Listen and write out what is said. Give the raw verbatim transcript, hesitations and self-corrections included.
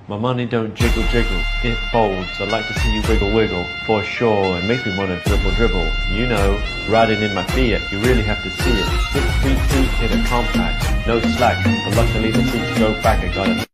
My money don't jiggle jiggle, it folds. I'd like to see you wiggle wiggle, for sure. It makes me wanna dribble dribble. You know, riding in my Fiat, you really have to see it. Six feet deep in a compact, no slack. But luckily the seats go back, I got it.